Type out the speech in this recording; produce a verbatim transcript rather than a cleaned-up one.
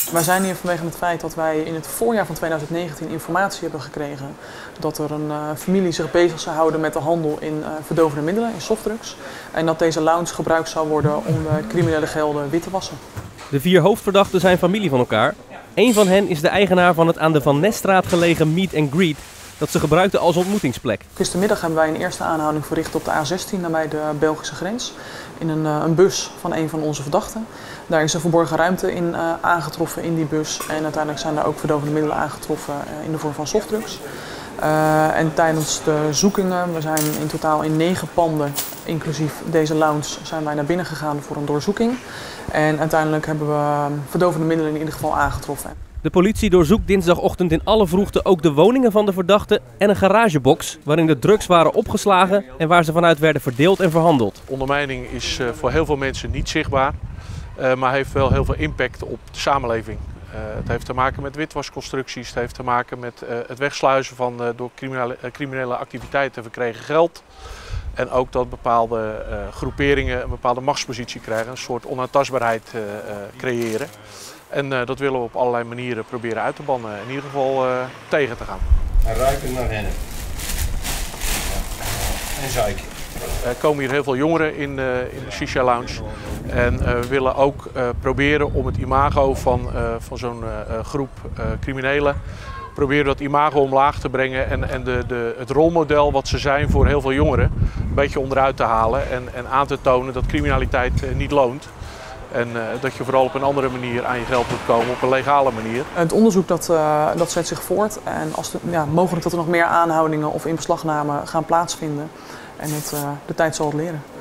Wij zijn hier vanwege het feit dat wij in het voorjaar van tweeduizend negentien informatie hebben gekregen dat er een uh, familie zich bezig zou houden met de handel in uh, verdovende middelen, in softdrugs. En dat deze lounge gebruikt zou worden om de criminele gelden wit te wassen. De vier hoofdverdachten zijn familie van elkaar. Eén van hen is de eigenaar van het aan de Van Nesstraat gelegen Meet and Greet dat ze gebruikten als ontmoetingsplek. Gistermiddag hebben wij een eerste aanhouding verricht op de A zestien nabij de Belgische grens. In een, uh, een bus van een van onze verdachten. Daar is een verborgen ruimte in uh, aangetroffen in die bus. En uiteindelijk zijn er ook verdovende middelen aangetroffen uh, in de vorm van softdrugs. Uh, en tijdens de zoekingen, we zijn in totaal in negen panden, inclusief deze lounge, zijn wij naar binnen gegaan voor een doorzoeking. En uiteindelijk hebben we verdovende middelen in ieder geval aangetroffen. De politie doorzoekt dinsdagochtend in alle vroegte ook de woningen van de verdachten en een garagebox waarin de drugs waren opgeslagen en waar ze vanuit werden verdeeld en verhandeld. Ondermijning is voor heel veel mensen niet zichtbaar, maar heeft wel heel veel impact op de samenleving. Het heeft te maken met witwasconstructies, het heeft te maken met het wegsluizen van door criminele, criminele activiteiten verkregen geld. En ook dat bepaalde groeperingen een bepaalde machtspositie krijgen, een soort onaantastbaarheid creëren. En uh, dat willen we op allerlei manieren proberen uit te bannen, in ieder geval uh, tegen te gaan. En ruiken naar rennen. En zeiken. Er komen hier heel veel jongeren in de, in de Shisha Lounge. En uh, we willen ook uh, proberen om het imago van, uh, van zo'n uh, groep uh, criminelen, proberen dat imago omlaag te brengen en, en de, de, het rolmodel wat ze zijn voor heel veel jongeren een beetje onderuit te halen en, en aan te tonen dat criminaliteit uh, niet loont. En uh, dat je vooral op een andere manier aan je geld moet komen, op een legale manier. Het onderzoek dat, uh, dat zet zich voort en als de, ja, mogelijk dat er nog meer aanhoudingen of inbeslagnamen gaan plaatsvinden. En het, uh, de tijd zal het leren.